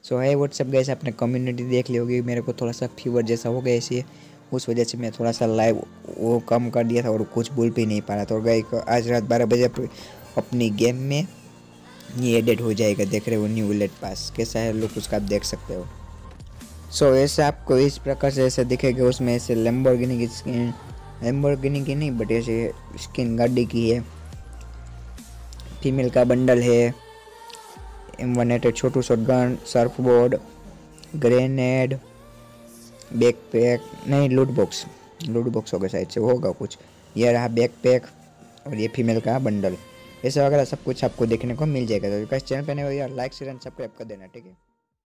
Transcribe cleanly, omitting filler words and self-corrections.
सो है WhatsApp guys, आपने community देख ली होगी। मेरे को थोड़ा सा फीवर जैसा हो गया इसी, उस वजह से मैं थोड़ा सा लाइव वो कम कर दिया था और कुछ बोल भी नहीं पा रहा था। और गाइस आज रात 12 बजे अपनी गेम में ये एडिट हो जाएगा। देख रहे हो न्यू बुलेट पास कैसा है लुक उसका, आप देख सकते हो। सो ऐसे आपको इस प्रकार से ऐसा दिखेगा। उसमें ऐसे लैम्बोर्गिनी की स्किन, लैम्बोर्गिनी की नहीं बट ऐसे स्किन गाड़ी की है। फीमेल का बंडल है, M1A छोटू shotgun, surf board, grenade, backpack नहीं लूट बॉक्स होगा शायद से, होगा कुछ। ये रहा बैकपैक और ये फीमेल का बंडल, ऐसा वगैरह सब कुछ आपको देखने को मिल जाएगा। तो चैनल पे नए हो यार, लाइक शेयर एंड सब्सक्राइब कर देना, ठीक है।